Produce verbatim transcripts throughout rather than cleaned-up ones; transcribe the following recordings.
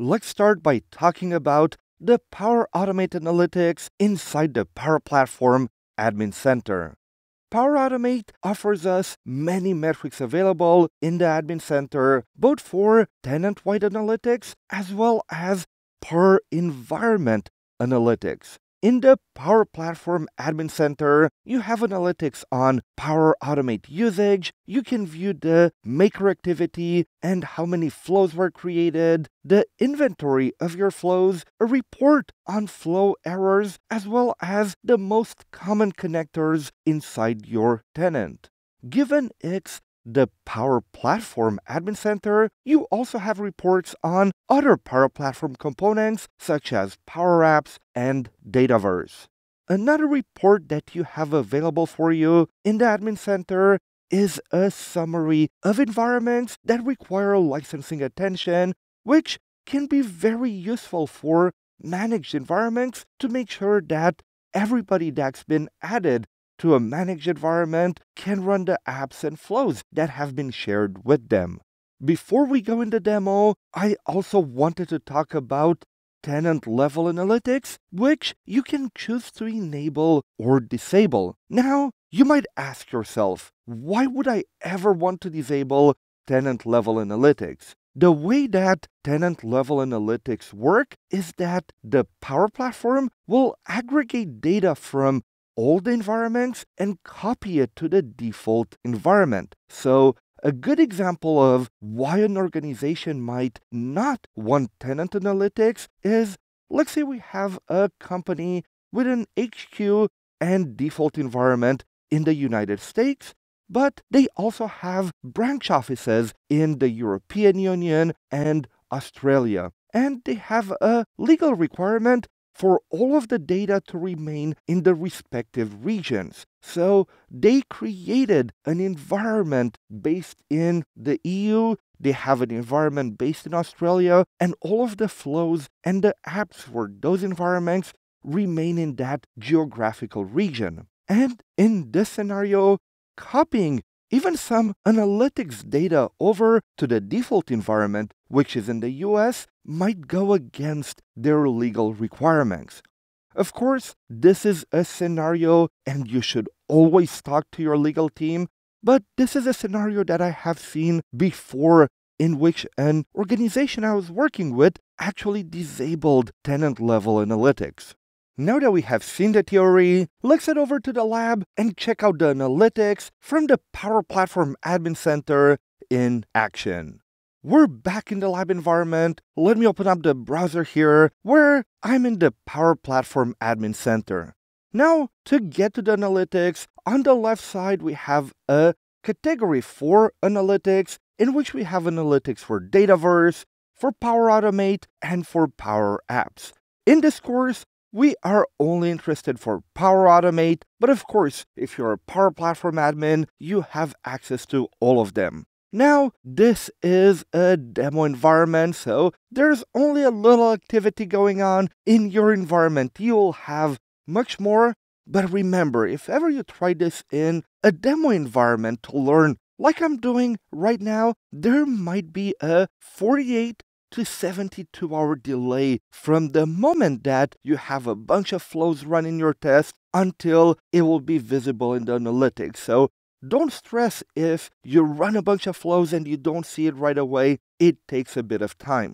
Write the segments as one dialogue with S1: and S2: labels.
S1: let's start by talking about the Power Automate Analytics inside the Power Platform Admin Center. Power Automate offers us many metrics available in the Admin Center, both for tenant-wide analytics as well as per environment analytics. In the Power Platform Admin Center, you have analytics on Power Automate usage. You can view the maker activity and how many flows were created, the inventory of your flows, a report on flow errors, as well as the most common connectors inside your tenant. Given it's the Power Platform Admin Center, you also have reports on other Power Platform components such as Power Apps and Dataverse. Another report that you have available for you in the Admin Center is a summary of environments that require licensing attention, which can be very useful for managed environments to make sure that everybody that's been added to a managed environment can run the apps and flows that have been shared with them. Before we go into demo, I also wanted to talk about Tenant-Level Analytics, which you can choose to enable or disable. Now, you might ask yourself, why would I ever want to disable Tenant-Level Analytics? The way that Tenant-Level Analytics work is that the Power Platform will aggregate data from old environments and copy it to the default environment. So a good example of why an organization might not want tenant analytics is, let's say we have a company with an H Q and default environment in the United States, but they also have branch offices in the European Union and Australia. And they have a legal requirement for all of the data to remain in the respective regions. So they created an environment based in the E U, they have an environment based in Australia, and all of the flows and the apps for those environments remain in that geographical region. And in this scenario, copying even some analytics data over to the default environment, which is in the U S, might go against their legal requirements. Of course, this is a scenario and you should always talk to your legal team, but this is a scenario that I have seen before in which an organization I was working with actually disabled tenant-level analytics. Now that we have seen the theory, let's head over to the lab and check out the analytics from the Power Platform Admin Center in action. We're back in the lab environment. Let me open up the browser here where I'm in the Power Platform Admin Center. Now, to get to the analytics, on the left side we have a category for analytics in which we have analytics for Dataverse, for Power Automate, and for Power Apps. In this course, we are only interested for Power Automate, but of course, if you're a Power Platform admin, you have access to all of them. Now, this is a demo environment, so there's only a little activity going on in your environment. You'll have much more, but remember, if ever you try this in a demo environment to learn, like I'm doing right now, there might be a forty-eight to seventy-two hour delay from the moment that you have a bunch of flows running your test until it will be visible in the analytics. So don't stress if you run a bunch of flows and you don't see it right away. It takes a bit of time.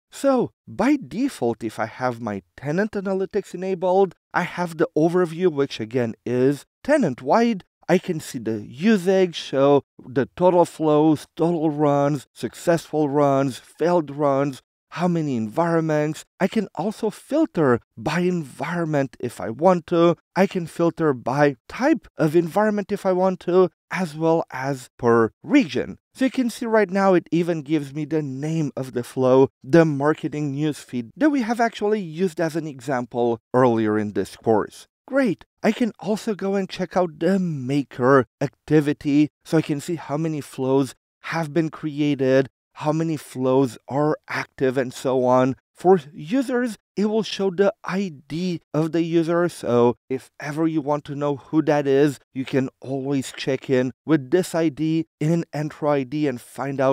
S1: So by default, if I have my tenant analytics enabled, I have the overview, which again is tenant-wide. I can see the usage, so the total flows, total runs, successful runs, failed runs, how many environments. I can also filter by environment if I want to. I can filter by type of environment if I want to, as well as per region. So you can see right now it even gives me the name of the flow, the marketing newsfeed that we have actually used as an example earlier in this course. Great. I can also go and check out the maker activity so I can see how many flows have been created, how many flows are active, and so on. For users, it will show the I D of the user, so if ever you want to know who that is, you can always check in with this I D in Enter I D and find out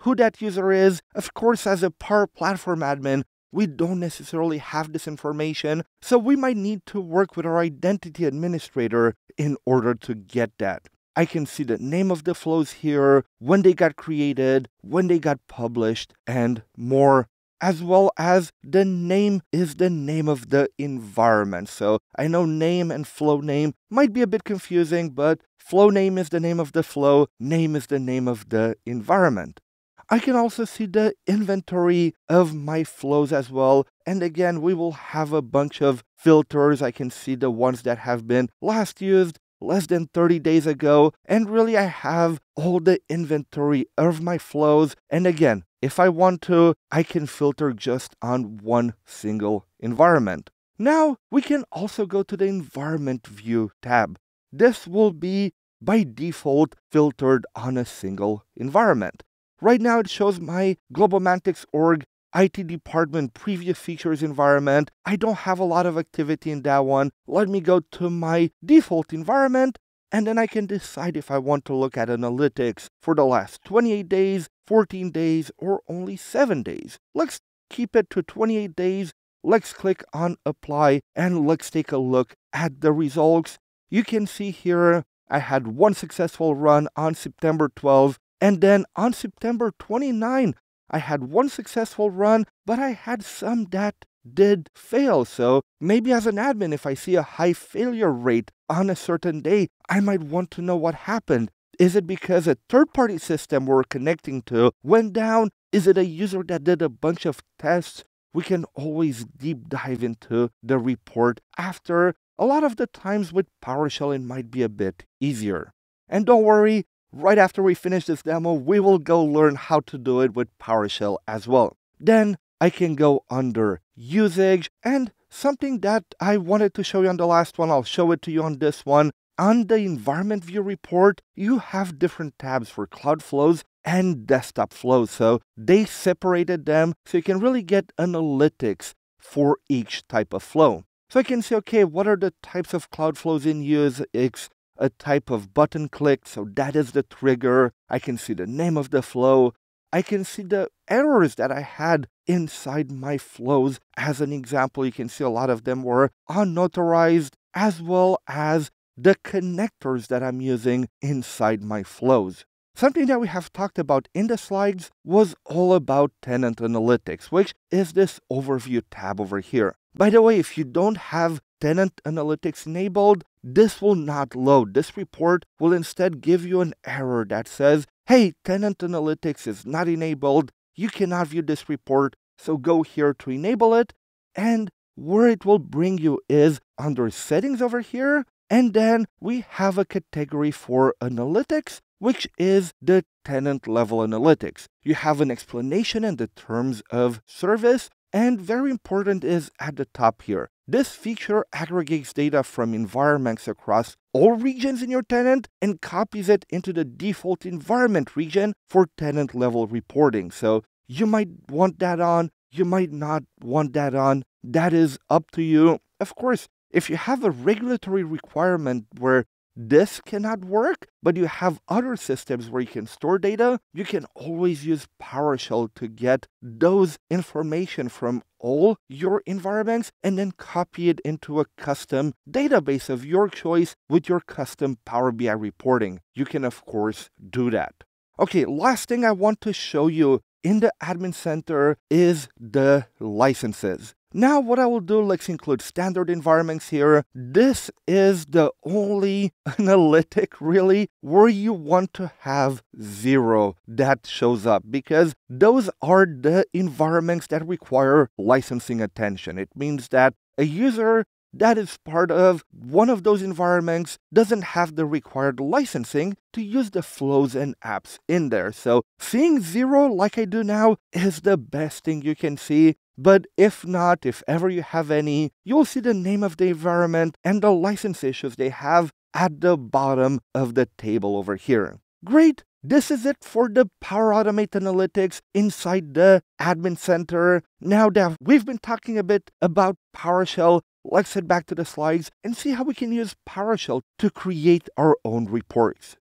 S1: who that user is. Of course, as a Power Platform admin, we don't necessarily have this information, so we might need to work with our identity administrator in order to get that. I can see the name of the flows here, when they got created, when they got published, and more, as well as the name is the name of the environment. So I know name and flow name might be a bit confusing, but flow name is the name of the flow, name is the name of the environment. I can also see the inventory of my flows as well. And again, we will have a bunch of filters. I can see the ones that have been last used less than thirty days ago. And really, I have all the inventory of my flows. And again, if I want to, I can filter just on one single environment. Now, we can also go to the Environment View tab. This will be by default filtered on a single environment. Right now, it shows my Globomantics org I T department previous features environment. I don't have a lot of activity in that one. Let me go to my default environment, and then I can decide if I want to look at analytics for the last twenty-eight days, fourteen days, or only seven days. Let's keep it to twenty-eight days. Let's click on Apply, and let's take a look at the results. You can see here I had one successful run on September twelfth. And then on September twenty-ninth, I had one successful run, but I had some that did fail. So maybe as an admin, if I see a high failure rate on a certain day, I might want to know what happened. Is it because a third-party system we're connecting to went down? Is it a user that did a bunch of tests? We can always deep dive into the report after. A lot of the times with PowerShell, it might be a bit easier. And don't worry, right after we finish this demo, we will go learn how to do it with PowerShell as well. Then I can go under usage, and something that I wanted to show you on the last one, I'll show it to you on this one. On the Environment View report, you have different tabs for Cloud Flows and Desktop Flows. So they separated them so you can really get analytics for each type of flow. So I can say, okay, what are the types of Cloud Flows in use? It's a type of button click, so that is the trigger. I can see the name of the flow. I can see the errors that I had inside my flows. As an example, you can see a lot of them were unauthorized, as well as the connectors that I'm using inside my flows. Something that we have talked about in the slides was all about Tenant Analytics, which is this overview tab over here. By the way, if you don't have Tenant Analytics enabled, this will not load. This report will instead give you an error that says, hey, Tenant Analytics is not enabled. You cannot view this report, so go here to enable it. And where it will bring you is under Settings over here. And then we have a category for Analytics, which is the Tenant-Level Analytics. You have an explanation and the terms of service. And very important is at the top here. This feature aggregates data from environments across all regions in your tenant and copies it into the default environment region for tenant level reporting. So you might want that on, you might not want that on. That is up to you. Of course, if you have a regulatory requirement where this cannot work, but you have other systems where you can store data, you can always use PowerShell to get those information from all your environments and then copy it into a custom database of your choice with your custom Power B I reporting. You can, of course, do that. Okay, last thing I want to show you in the Admin Center is the licenses. Now what I will do, let's include standard environments here. This is the only analytic really where you want to have zero that shows up, because those are the environments that require licensing attention. It means that a user that is part of one of those environments doesn't have the required licensing to use the flows and apps in there. So seeing zero like I do now is the best thing you can see. But if not, if ever you have any, you'll see the name of the environment and the license issues they have at the bottom of the table over here. Great! This is it for the Power Automate Analytics inside the Admin Center. Now that we've been talking a bit about PowerShell, let's head back to the slides and see how we can use PowerShell to create our own reports.